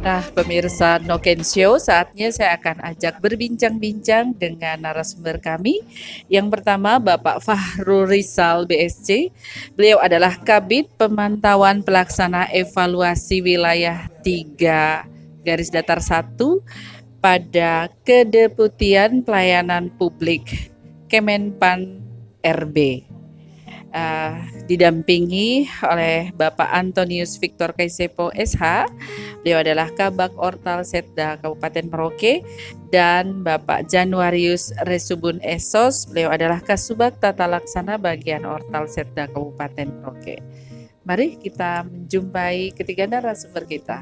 Nah, pemirsa Noken Show, saatnya saya akan ajak berbincang-bincang dengan narasumber kami. Yang pertama, Bapak Fahrul Rizal, BSc. Beliau adalah Kabid Pemantauan Pelaksana Evaluasi Wilayah 3 garis datar 1 pada Kedeputian Pelayanan Publik Kemenpan RB. Didampingi oleh Bapak Antonius Victor Kaisepo SH. Beliau adalah Kabak Ortal Setda Kabupaten Merauke, dan Bapak Januarius Resubun Esos. Beliau adalah Kasubag Tata Laksana Bagian Ortal Setda Kabupaten Merauke. Mari kita menjumpai ketiga narasumber kita.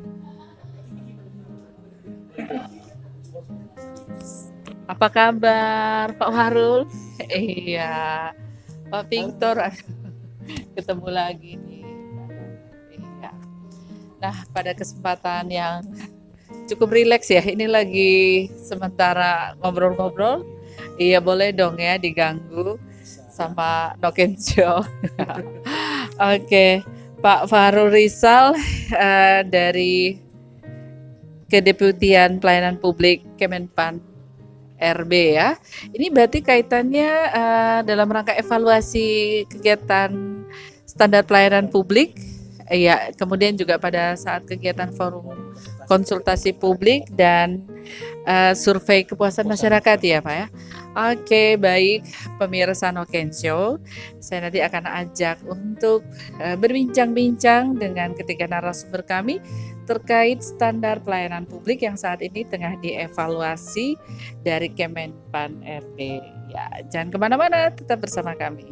Apa kabar Pak Fahrul? Iya. Pak Victor, ketemu lagi nih. Iya. Nah, pada kesempatan yang cukup rileks ya, ini lagi sementara ngobrol-ngobrol. Iya, boleh dong ya diganggu sama Noken Show. Oke, Pak Fahrul Rizal dari Kedeputian Pelayanan Publik Kemenpan RB ya. Ini berarti kaitannya dalam rangka evaluasi kegiatan standar pelayanan publik, ya, kemudian juga pada saat kegiatan forum konsultasi publik dan survei kepuasan masyarakat ya Pak ya. Oke, baik pemirsa Noken Show, saya nanti akan ajak untuk berbincang-bincang dengan ketiga narasumber kami terkait standar pelayanan publik yang saat ini tengah dievaluasi dari Kemenpan RB. Ya, jangan kemana-mana, tetap bersama kami.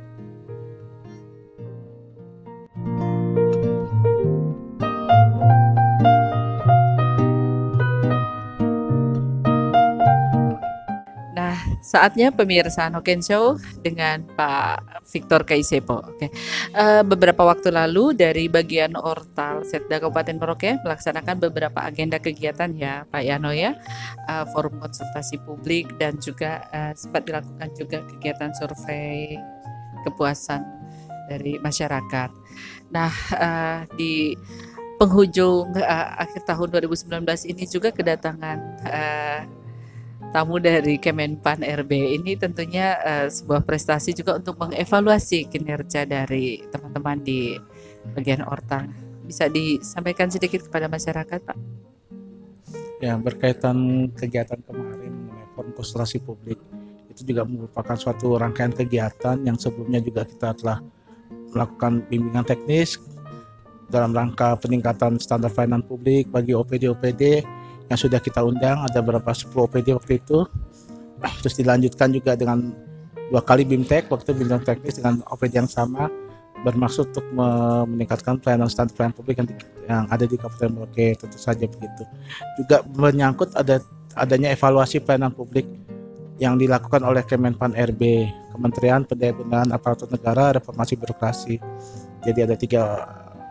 Nah, saatnya pemirsa Noken Show dengan Pak Victor Kaisepo. Oke. Beberapa waktu lalu dari bagian Ortal Setda Kabupaten Merauke melaksanakan beberapa agenda kegiatan ya Pak Yano ya, forum konsultasi publik dan juga sempat dilakukan juga kegiatan survei kepuasan dari masyarakat. Nah, di penghujung akhir tahun 2019 ini juga kedatangan tamu dari Kemenpan RB. Ini tentunya sebuah prestasi juga untuk mengevaluasi kinerja dari teman-teman di bagian Ortal. Bisa disampaikan sedikit kepada masyarakat, Pak? Ya, berkaitan kegiatan kemarin forum konsultasi publik, itu juga merupakan suatu rangkaian kegiatan yang sebelumnya juga kita telah melakukan bimbingan teknis dalam rangka peningkatan standar pelayanan publik bagi OPD-OPD yang sudah kita undang. Ada berapa 10 OPD waktu itu, terus dilanjutkan juga dengan 2 kali BIMTEK, waktu bimbingan teknis dengan OPD yang sama, bermaksud untuk meningkatkan pelayanan standar pelayanan publik yang ada di Kabupaten Merauke. Tentu saja begitu. Juga menyangkut adanya evaluasi pelayanan publik yang dilakukan oleh Kemenpan RB, Kementerian Pendaya-gunaan Aparatur Negara Reformasi Birokrasi. Jadi ada tiga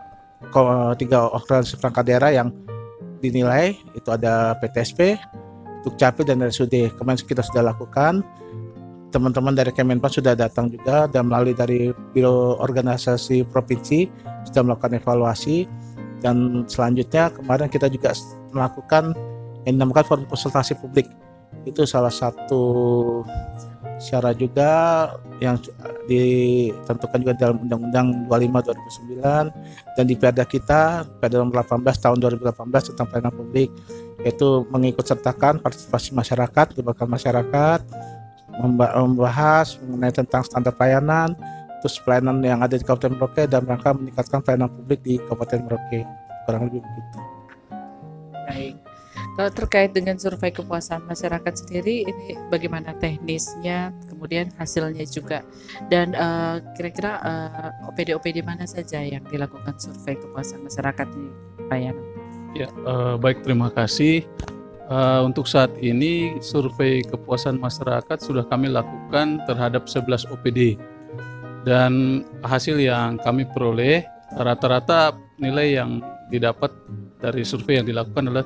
organisasi perangkat daerah yang dinilai, itu ada PTSP, Dukcapil dan RSUD. Kemarin kita sudah lakukan, teman-teman dari Kemenpan sudah datang juga, dan melalui dari Biro Organisasi Provinsi sudah melakukan evaluasi. Dan selanjutnya kemarin kita juga melakukan yang dinamakan forum konsultasi publik. Itu salah satu syarat juga yang ditentukan juga dalam Undang-Undang 25 2009 dan di Perda kita, Perda nomor 18 tahun 2018 tentang pelayanan publik, yaitu mengikut sertakan partisipasi masyarakat, melibatkan masyarakat, membahas mengenai tentang standar pelayanan, terus pelayanan yang ada di Kabupaten Merauke dan rangka meningkatkan pelayanan publik di Kabupaten Merauke, kurang lebih begitu. Baik. Kalau terkait dengan survei kepuasan masyarakat sendiri, ini bagaimana teknisnya, kemudian hasilnya juga, dan kira-kira OPD-OPD mana saja yang dilakukan survei kepuasan masyarakat di pelayanan? Ya, baik, terima kasih. Untuk saat ini survei kepuasan masyarakat sudah kami lakukan terhadap 11 OPD, dan hasil yang kami peroleh rata-rata nilai yang didapat dari survei yang dilakukan adalah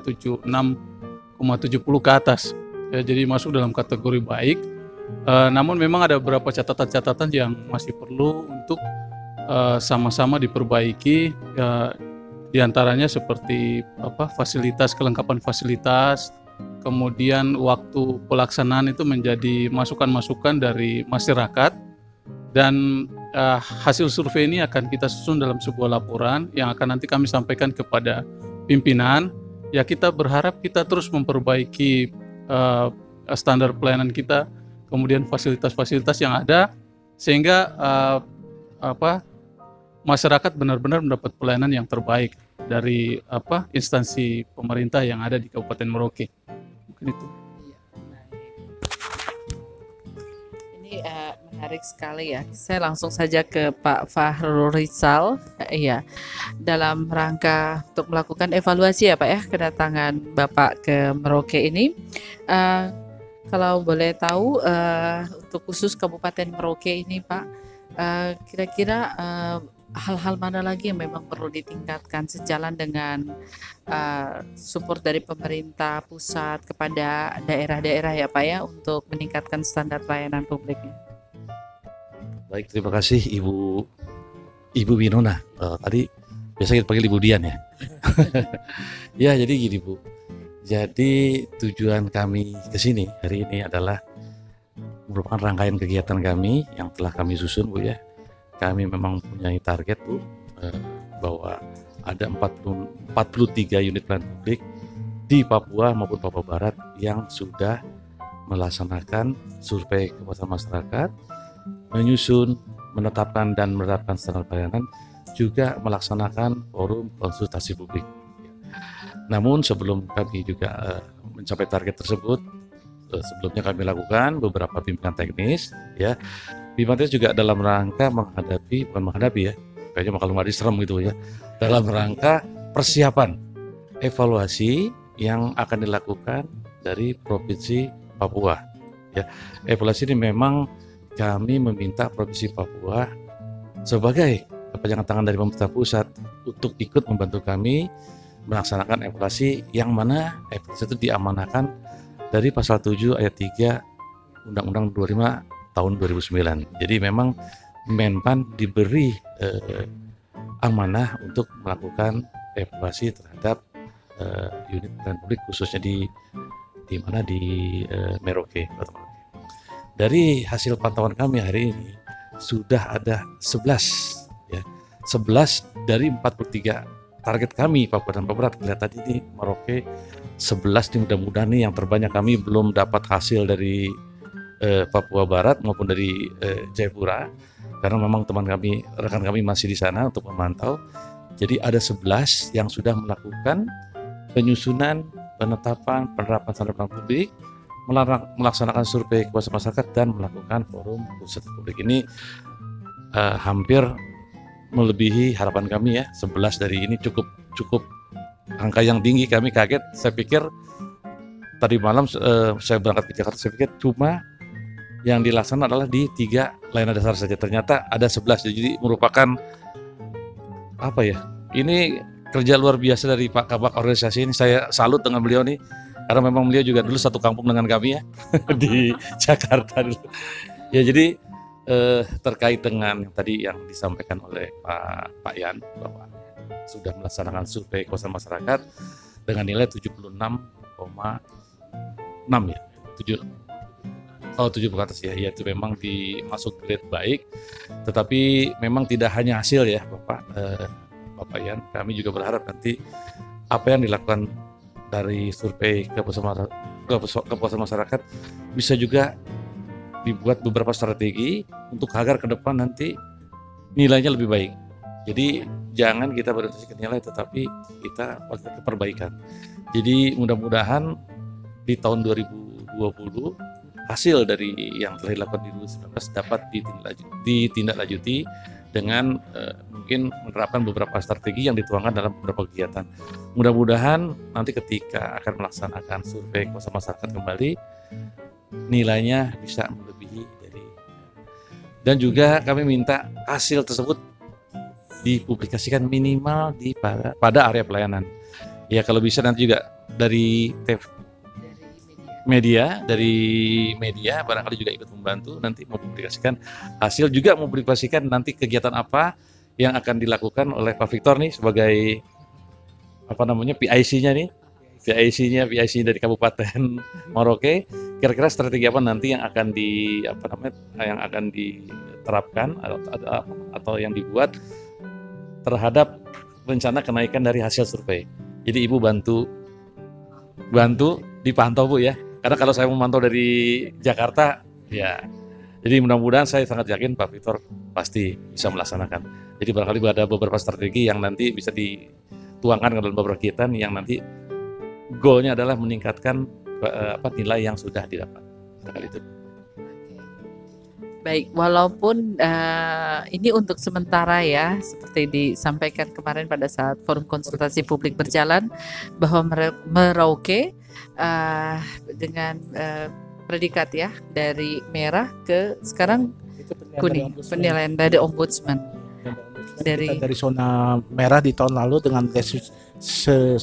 76,70 ke atas. Ya, jadi masuk dalam kategori baik. Namun memang ada beberapa catatan-catatan yang masih perlu untuk sama-sama diperbaiki. Di antaranya seperti fasilitas, kelengkapan fasilitas, kemudian waktu pelaksanaan itu menjadi masukan-masukan dari masyarakat, dan hasil survei ini akan kita susun dalam sebuah laporan yang akan nanti kami sampaikan kepada pimpinan. Ya, kita berharap kita terus memperbaiki standar pelayanan kita, kemudian fasilitas-fasilitas yang ada, sehingga masyarakat benar-benar mendapat pelayanan yang terbaik dari instansi pemerintah yang ada di Kabupaten Merauke. Mungkin itu. Ini menarik sekali ya. Saya langsung saja ke Pak Fahrul Rizal. Iya, dalam rangka untuk melakukan evaluasi ya Pak ya, kedatangan Bapak ke Merauke ini. Kalau boleh tahu, untuk khusus Kabupaten Merauke ini Pak, kira-kira hal-hal mana lagi yang memang perlu ditingkatkan sejalan dengan support dari pemerintah pusat kepada daerah-daerah ya Pak ya, untuk meningkatkan standar pelayanan publiknya? Baik, terima kasih Ibu Winona. Tadi biasa kita panggil Ibu Dian ya. Ya, jadi gini Bu. Jadi tujuan kami ke sini hari ini adalah merupakan rangkaian kegiatan kami yang telah kami susun Bu ya. Kami memang punya target Bu, bahwa ada 43 unit pelayanan publik di Papua maupun Papua Barat yang sudah melaksanakan survei kepuasan masyarakat, menyusun, menetapkan dan menerapkan standar pelayanan, juga melaksanakan forum konsultasi publik. Namun sebelum kami juga mencapai target tersebut, sebelumnya kami lakukan beberapa bimbingan teknis ya. Bimbingan teknis juga dalam rangka bukan menghadapi ya, kayaknya bakal nggak diserem gitu ya, dalam rangka persiapan evaluasi yang akan dilakukan dari Provinsi Papua ya. Evaluasi ini memang kami meminta Provinsi Papua sebagai kepanjangan tangan dari pemerintah pusat untuk ikut membantu kami melaksanakan evaluasi, yang mana evaluasi itu diamanahkan dari pasal 7 ayat 3 Undang-Undang 25 tahun 2009. Jadi memang Menpan diberi amanah untuk melakukan evaluasi terhadap unit pelayanan publik khususnya di Merauke. Dari hasil pantauan kami hari ini sudah ada 11 ya. 11 dari 43 target kami Papua dan Papua Barat. Kelihatan ini Merauke 11 nih, mudah-mudahan nih yang terbanyak. Kami belum dapat hasil dari Papua Barat maupun dari Jayapura, karena memang rekan kami masih di sana untuk memantau. Jadi ada 11 yang sudah melakukan penyusunan, penetapan, penerapan standar pelayanan publik, melaksanakan survei kepuasan masyarakat, dan melakukan forum konsultasi publik. Ini hampir melebihi harapan kami ya. 11 dari ini cukup angka yang tinggi. Kami kaget. Saya pikir tadi malam saya berangkat ke Jakarta, saya pikir cuma yang dilaksanakan adalah di 3 layanan dasar saja. Ternyata ada 11. Jadi merupakan apa ya, ini kerja luar biasa dari Pak Kabak organisasi ini. Saya salut dengan beliau nih, karena memang beliau juga dulu satu kampung dengan kami ya di Jakarta dulu. Ya, jadi terkait dengan yang tadi yang disampaikan oleh Pak Yan, bahwa sudah melaksanakan survei kepuasan masyarakat dengan nilai 76,6 ya, 70 ke atas ya, itu memang dimasuk grade baik. Tetapi memang tidak hanya hasil ya Bapak Yan, kami juga berharap nanti apa yang dilakukan dari survei kepuasan masyarakat bisa juga dibuat beberapa strategi untuk agar ke depan nanti nilainya lebih baik. Jadi jangan kita berorientasi ke nilai, tetapi kita orientasi ke perbaikan. Jadi mudah-mudahan di tahun 2020 hasil dari yang telah dilakukan di 2019 dapat ditindaklanjuti dengan mungkin menerapkan beberapa strategi yang dituangkan dalam beberapa kegiatan. Mudah-mudahan nanti ketika akan melaksanakan survei kepuasan masyarakat kembali, nilainya bisa melebihi dari, dan juga kami minta hasil tersebut dipublikasikan minimal pada area pelayanan. Ya, kalau bisa nanti juga dari media barangkali juga ikut membantu nanti mempublikasikan hasil, juga mempublikasikan nanti kegiatan apa yang akan dilakukan oleh Pak Victor nih sebagai apa namanya PIC-nya nih, PIC dari Kabupaten Merauke. Kira-kira strategi apa nanti yang akan yang akan diterapkan atau yang dibuat terhadap rencana kenaikan dari hasil survei. Jadi Ibu bantu dipantau Bu ya. Karena kalau saya memantau dari Jakarta ya. Jadi mudah-mudahan saya sangat yakin Pak Victor pasti bisa melaksanakan. Jadi barangkali ada beberapa strategi yang nanti bisa dituangkan ke dalam beberapa kegiatan yang nanti goalnya adalah meningkatkan nilai yang sudah didapat. Barangkali itu. Baik, walaupun ini untuk sementara ya, seperti disampaikan kemarin pada saat forum konsultasi publik berjalan, bahwa Merauke dengan predikat ya dari merah ke sekarang kuning, penilaian dari ombudsman. Kita dari zona merah di tahun lalu dengan desis 1,9,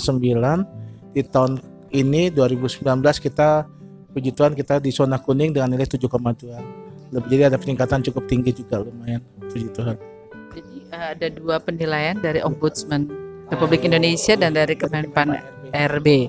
di tahun ini 2019 kita puji Tuhan kita di zona kuning dengan nilai 7,2. Jadi ada peningkatan cukup tinggi juga, lumayan, puji Tuhan. Jadi ada 2 penilaian dari Ombudsman Republik Indonesia dan dari Kemenpan RB.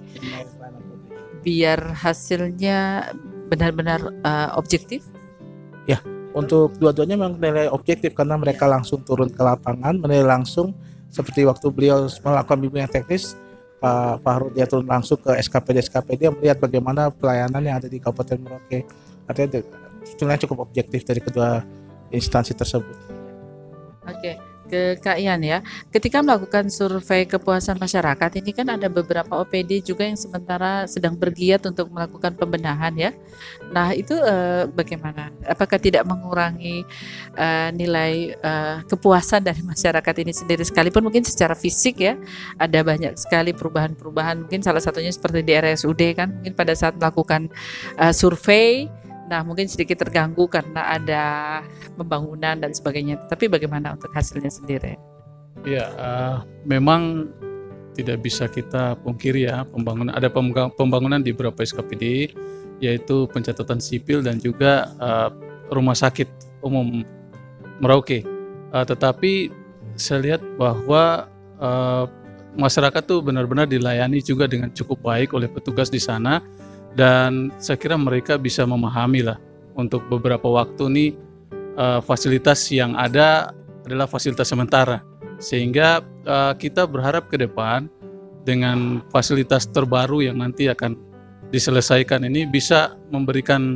Biar hasilnya benar-benar objektif. Ya, untuk dua-duanya memang nilai objektif karena mereka langsung turun ke lapangan, menilai langsung seperti waktu beliau melakukan bimbingan teknis, Pak Fahrul dia turun langsung ke SKPD melihat bagaimana pelayanan yang ada di Kabupaten Merauke. Artinya sebenarnya cukup objektif dari kedua instansi tersebut. Oke, ke Kak Ian ya. Ketika melakukan survei kepuasan masyarakat ini kan ada beberapa OPD juga yang sementara sedang bergiat untuk melakukan pembenahan ya. Nah itu bagaimana? Apakah tidak mengurangi nilai kepuasan dari masyarakat ini sendiri, sekalipun mungkin secara fisik ya ada banyak sekali perubahan-perubahan. Mungkin salah satunya seperti di RSUD kan, mungkin pada saat melakukan survei. Nah, mungkin sedikit terganggu karena ada pembangunan dan sebagainya. Tapi bagaimana untuk hasilnya sendiri? Ya, memang tidak bisa kita pungkiri ya, ada pembangunan di beberapa SKPD, yaitu pencatatan sipil dan juga rumah sakit umum Merauke. Tetapi saya lihat bahwa masyarakat tuh benar-benar dilayani juga dengan cukup baik oleh petugas di sana. Dan saya kira mereka bisa memahami lah untuk beberapa waktu nih fasilitas yang ada adalah fasilitas sementara, sehingga kita berharap ke depan dengan fasilitas terbaru yang nanti akan diselesaikan ini bisa memberikan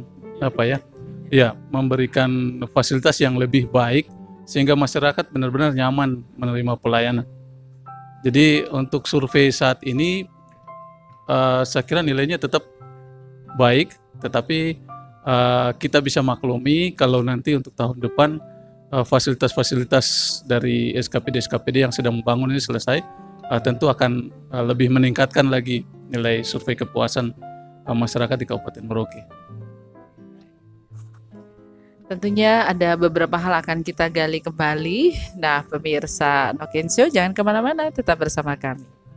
memberikan fasilitas yang lebih baik sehingga masyarakat benar-benar nyaman menerima pelayanan. Jadi untuk survei saat ini saya kira nilainya tetap baik, tetapi kita bisa maklumi kalau nanti untuk tahun depan fasilitas-fasilitas dari SKPD yang sedang membangun ini selesai, tentu akan lebih meningkatkan lagi nilai survei kepuasan masyarakat di Kabupaten Merauke. Tentunya ada beberapa hal akan kita gali kembali. Nah, pemirsa Nokensho jangan kemana-mana, tetap bersama kami.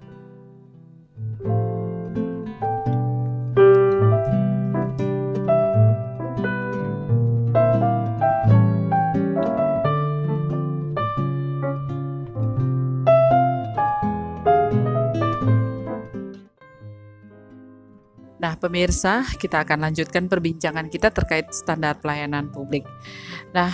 Nah, pemirsa, kita akan lanjutkan perbincangan kita terkait standar pelayanan publik. Nah,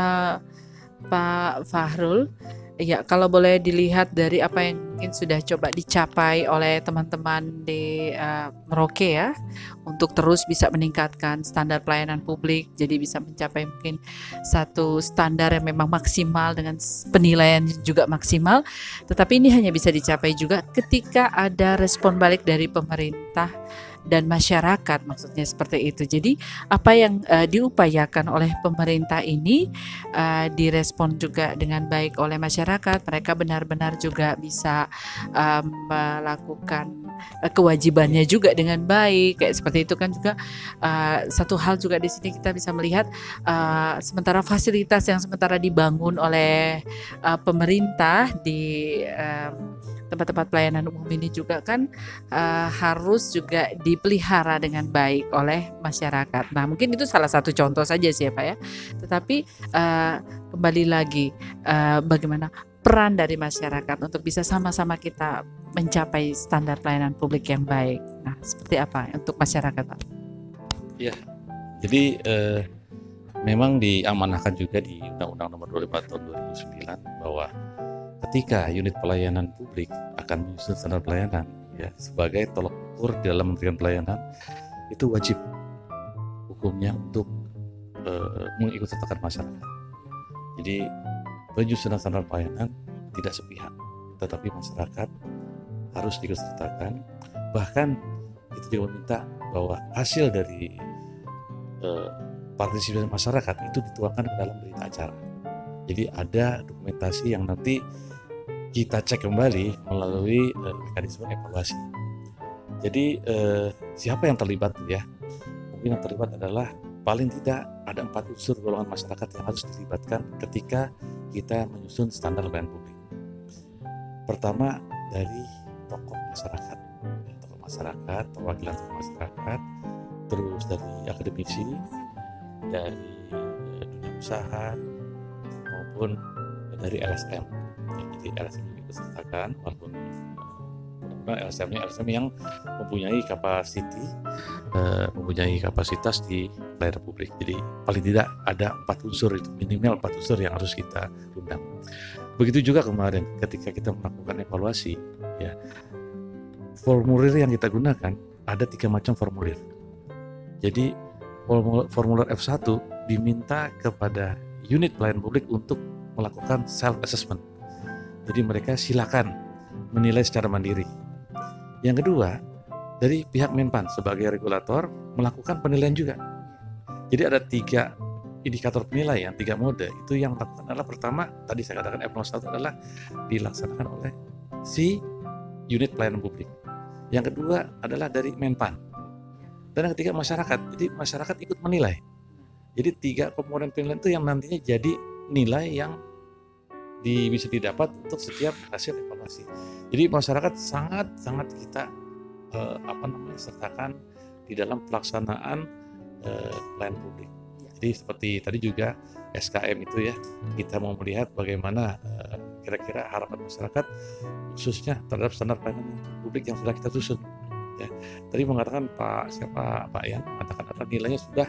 Pak Fahrul, ya kalau boleh dilihat dari apa yang mungkin sudah coba dicapai oleh teman-teman di Merauke ya, untuk terus bisa meningkatkan standar pelayanan publik, jadi bisa mencapai mungkin satu standar yang memang maksimal dengan penilaian juga maksimal, tetapi ini hanya bisa dicapai juga ketika ada respon balik dari pemerintah dan masyarakat, maksudnya seperti itu. Jadi apa yang diupayakan oleh pemerintah ini direspon juga dengan baik oleh masyarakat. Mereka benar-benar juga bisa melakukan kewajibannya juga dengan baik, kayak seperti itu kan juga. Satu hal juga di sini kita bisa melihat sementara fasilitas yang sementara dibangun oleh pemerintah di tempat-tempat pelayanan umum ini juga kan harus juga dipelihara dengan baik oleh masyarakat. Nah, mungkin itu salah satu contoh saja sih ya Pak ya. Tetapi kembali lagi bagaimana peran dari masyarakat untuk bisa sama-sama kita mencapai standar pelayanan publik yang baik. Nah, seperti apa untuk masyarakat, Pak? Ya, jadi memang diamanahkan juga di Undang-Undang Nomor 25 Tahun 2009 bahwa ketika unit pelayanan publik akan menyusun standar pelayanan, ya, sebagai tolok ukur dalam memberikan pelayanan, itu wajib hukumnya untuk mengikutsertakan masyarakat. Jadi penyusunan standar pelayanan tidak sepihak, tetapi masyarakat harus diikutsertakan. Bahkan itu juga meminta bahwa hasil dari partisipasi masyarakat itu dituangkan ke dalam berita acara. Jadi ada dokumentasi yang nanti kita cek kembali melalui mekanisme evaluasi. Jadi siapa yang terlibat ya? Mungkin yang terlibat adalah paling tidak ada 4 unsur golongan masyarakat yang harus dilibatkan ketika kita menyusun standar pelayanan publik. Pertama dari tokoh masyarakat, perwakilan tokoh masyarakat, terus dari akademisi, dari dunia usaha maupun dari LSM. Ya, jadi LSM itu sertakan, walaupun LSM yang mempunyai kapasitas di pelayanan publik. Jadi paling tidak ada 4 unsur itu, minimal 4 unsur yang harus kita undang. Begitu juga kemarin ketika kita melakukan evaluasi, ya, formulir yang kita gunakan ada 3 macam formulir. Jadi formulir F1 diminta kepada unit pelayanan publik untuk melakukan self assessment. Jadi mereka silakan menilai secara mandiri. Yang kedua, dari pihak Menpan sebagai regulator melakukan penilaian juga. Jadi ada 3 indikator penilaian, 3 mode. Itu yang dilakukan adalah pertama, tadi saya katakan F01 adalah dilaksanakan oleh si unit pelayanan publik. Yang kedua adalah dari Menpan. Dan yang ketiga masyarakat. Jadi masyarakat ikut menilai. Jadi 3 komponen penilaian itu yang nantinya jadi nilai yang bisa didapat untuk setiap hasil evaluasi. Jadi masyarakat sangat kita sertakan di dalam pelaksanaan pelayanan publik. Jadi seperti tadi juga SKM itu ya, kita mau melihat bagaimana kira-kira harapan masyarakat khususnya terhadap standar pelayanan publik yang sudah kita susun. Ya, tadi mengatakan Pak Yan mengatakan apa nilainya sudah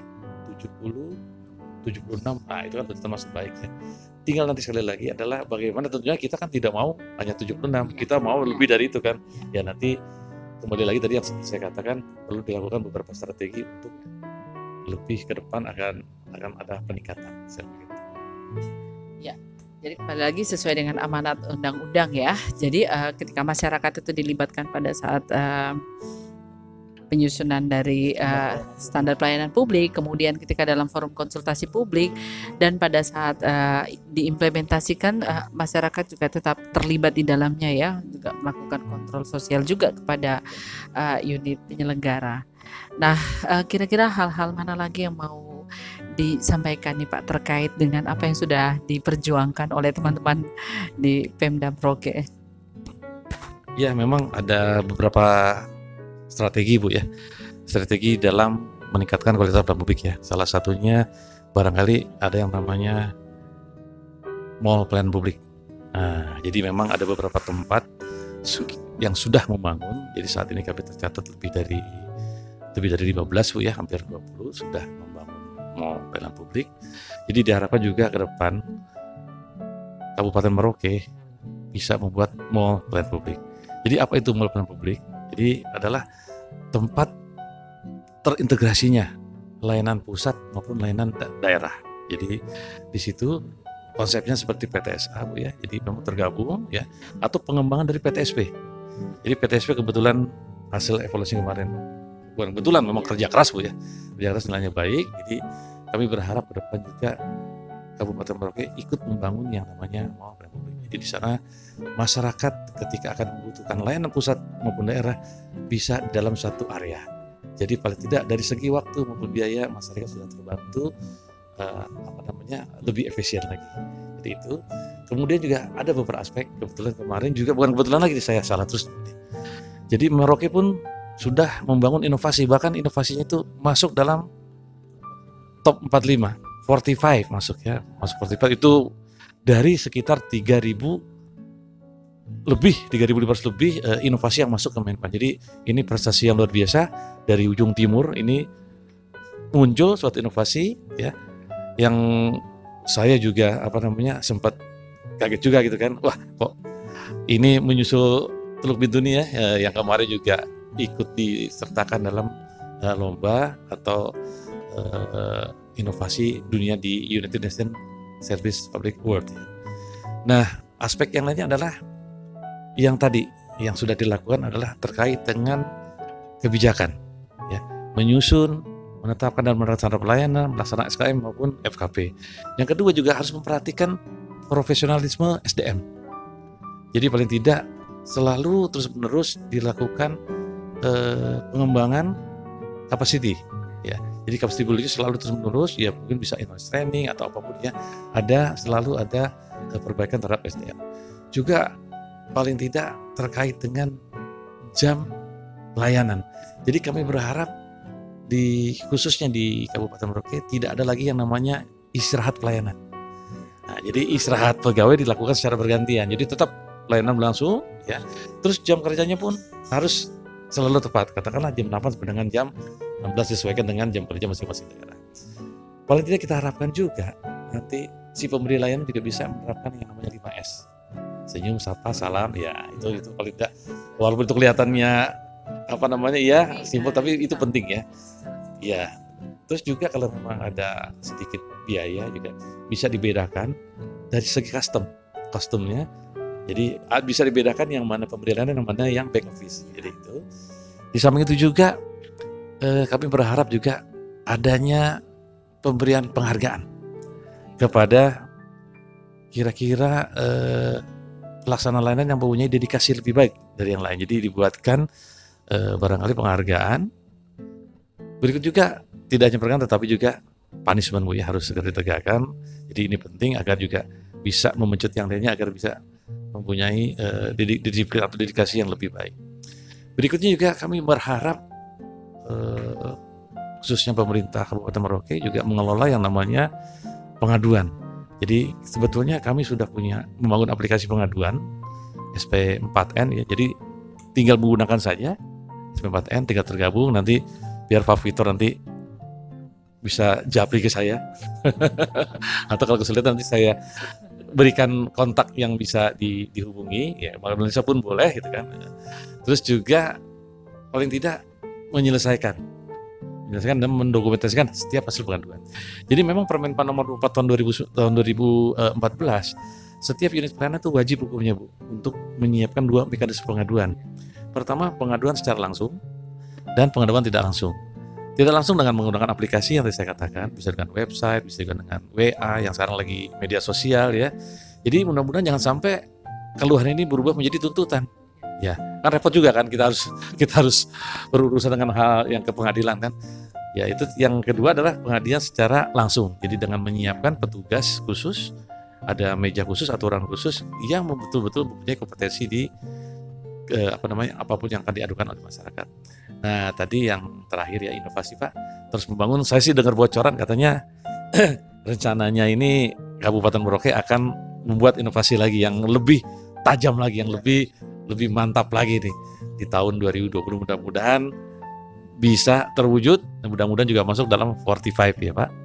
76, nah itu kan termasuk baik ya. Tinggal nanti sekali lagi adalah bagaimana, tentunya kita kan tidak mau hanya 76, kita mau lebih dari itu kan. Ya nanti kembali lagi tadi yang saya katakan perlu dilakukan beberapa strategi untuk lebih ke depan akan ada peningkatan. Ya, jadi kembali lagi sesuai dengan amanat undang-undang ya. Jadi ketika masyarakat itu dilibatkan pada saat penyusunan dari standar pelayanan publik, kemudian ketika dalam forum konsultasi publik, dan pada saat diimplementasikan masyarakat juga tetap terlibat di dalamnya ya, juga melakukan kontrol sosial juga kepada unit penyelenggara. Nah, kira-kira hal-hal mana lagi yang mau disampaikan nih Pak terkait dengan apa yang sudah diperjuangkan oleh teman-teman di Pemda Merauke? Ya, memang ada beberapa strategi Bu ya, strategi dalam meningkatkan kualitas pelayanan publik ya. Salah satunya barangkali ada yang namanya mall pelayanan publik. Nah, jadi memang ada beberapa tempat yang sudah membangun. Jadi saat ini kami tercatat lebih dari 15 Bu ya, hampir 20 sudah membangun mall pelayanan publik. Jadi diharapkan juga ke depan Kabupaten Merauke bisa membuat mall pelayanan publik. Jadi apa itu mall pelayanan publik? Jadi adalah tempat terintegrasinya layanan pusat maupun layanan daerah. Jadi di situ konsepnya seperti PTSA Bu ya. Jadi memang tergabung ya, atau pengembangan dari PTSP. Jadi PTSP kebetulan hasil evaluasi kemarin, bukan kebetulan, memang kerja keras Bu ya. Kerja keras nilainya baik. Jadi kami berharap ke depan juga Kabupaten Merauke ikut membangun yang namanya mall pelayanan publik. Jadi di sana masyarakat ketika akan membutuhkan layanan pusat maupun daerah bisa dalam satu area. Jadi paling tidak dari segi waktu maupun biaya masyarakat sudah terbantu lebih efisien lagi. Jadi itu. Kemudian juga ada beberapa aspek, kebetulan kemarin juga, bukan kebetulan lagi saya salah terus. Jadi Merauke pun sudah membangun inovasi, bahkan inovasinya itu masuk dalam top 45 masuk ya, masuk 45 itu dari sekitar 3.000 lebih 3.500 lebih inovasi yang masuk ke Menpan. Jadi ini prestasi yang luar biasa dari ujung timur. Ini muncul suatu inovasi ya yang saya juga sempat kaget juga gitu kan. Wah, kok ini menyusul Teluk Bintuni ya, yang kemarin juga ikut disertakan dalam lomba atau inovasi dunia di United Nations Service Public Award. Nah, aspek yang lainnya adalah yang tadi yang sudah dilakukan adalah terkait dengan kebijakan, ya, menyusun, menetapkan dan melaksanakan pelayanan, melaksanakan SKM maupun FKP. Yang kedua juga harus memperhatikan profesionalisme SDM. Jadi paling tidak selalu terus-menerus dilakukan pengembangan capacity, ya. Jadi capacity building selalu terus-menerus, ya mungkin bisa in-house training atau apapun ya. Selalu ada perbaikan terhadap SDM. Juga paling tidak terkait dengan jam layanan. Jadi kami berharap khususnya di Kabupaten Merauke tidak ada lagi yang namanya istirahat pelayanan. Nah, jadi istirahat pegawai dilakukan secara bergantian. Jadi tetap pelayanan berlangsung, ya. Terus jam kerjanya pun harus selalu tepat. Katakanlah jam 8 sampai dengan jam 16 disesuaikan dengan jam kerja masing-masing daerah. Paling tidak kita harapkan juga nanti si pemberi layanan juga bisa menerapkan yang namanya 5S. Senyum, sapa, salam, ya itu paling tidak, walaupun itu kelihatannya simpel, tapi itu penting ya. Ya, terus juga kalau memang ada sedikit biaya juga bisa dibedakan dari segi kostumnya. Jadi bisa dibedakan yang mana pemberi layanan, yang mana yang back office. Jadi itu. Di samping itu juga kami berharap juga adanya pemberian penghargaan kepada kira-kira pelaksana layanan yang mempunyai dedikasi lebih baik dari yang lain. Jadi dibuatkan barangkali penghargaan. Berikut juga tidak hanya penghargaan tetapi juga punishment, Bu, ya, harus segera ditegakkan. Jadi ini penting agar juga bisa memecut yang lainnya agar bisa mempunyai disiplin atau dedikasi yang lebih baik. Berikutnya juga kami berharap khususnya pemerintah Kabupaten Merauke juga mengelola yang namanya pengaduan. Jadi sebetulnya kami sudah membangun aplikasi pengaduan SP4N, ya. Jadi tinggal menggunakan saja SP4N, tinggal tergabung, nanti biar Pak Victor nanti bisa japri ke saya atau kalau kesulitan nanti saya berikan kontak yang bisa dihubungi, ya, Bank Indonesia pun boleh gitu kan. Terus juga paling tidak menyelesaikan dan mendokumentasikan setiap hasil pengaduan. Jadi memang Permenpan nomor 4 tahun 2014, setiap unit pelayanan itu wajib hukumnya, Bu, untuk menyiapkan 2 mekanisme pengaduan. Pertama, pengaduan secara langsung dan pengaduan tidak langsung. Tidak langsung dengan menggunakan aplikasi yang tadi saya katakan, bisa dengan website, bisa juga dengan WA yang sekarang lagi media sosial, ya. Jadi mudah-mudahan jangan sampai keluhan ini berubah menjadi tuntutan. Ya, kan repot juga kan, kita harus berurusan dengan hal yang ke pengadilan kan. Ya, itu yang kedua adalah pengadilan secara langsung. Jadi dengan menyiapkan petugas khusus, ada meja khusus atau orang khusus yang betul-betul mempunyai kompetensi di apapun yang akan diadukan oleh masyarakat. Nah, tadi yang terakhir ya inovasi, Pak. Terus membangun, saya sih dengar bocoran katanya rencananya ini Kabupaten Merauke akan membuat inovasi lagi yang lebih tajam lagi, yang lebih mantap lagi nih di tahun 2020. Mudah-mudahan bisa terwujud dan mudah-mudahan juga masuk dalam 45 ya, Pak.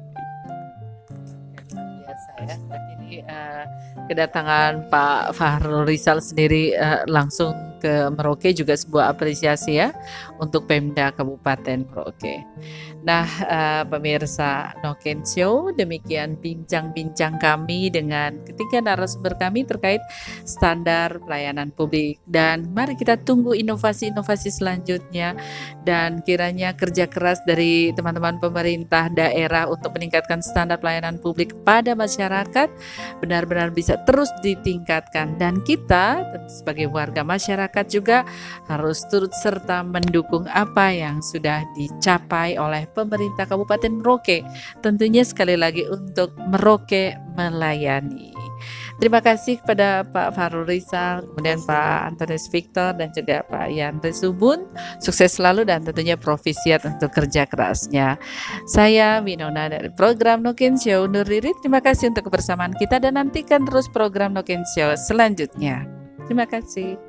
Biasa ya. Ini kedatangan Pak Fahrul Rizal sendiri langsung ke Merauke juga sebuah apresiasi ya untuk Pemda Kabupaten Merauke. Nah, pemirsa Noken Show, demikian bincang-bincang kami dengan ketiga narasumber kami terkait standar pelayanan publik, dan mari kita tunggu inovasi-inovasi selanjutnya dan kiranya kerja keras dari teman-teman pemerintah daerah untuk meningkatkan standar pelayanan publik pada masyarakat benar-benar bisa terus ditingkatkan, dan kita sebagai warga masyarakat juga harus turut serta mendukung apa yang sudah dicapai oleh pemerintah Kabupaten Merauke, tentunya sekali lagi untuk Merauke melayani. Terima kasih kepada Pak Fahrul Rizal, kemudian Pak Antonius Victor dan juga Pak Yandri Subun. Sukses selalu dan tentunya profisiat untuk kerja kerasnya. Saya Winona dari program Noken Show undur diri. Terima kasih untuk kebersamaan kita dan nantikan terus program Noken Show selanjutnya. Terima kasih.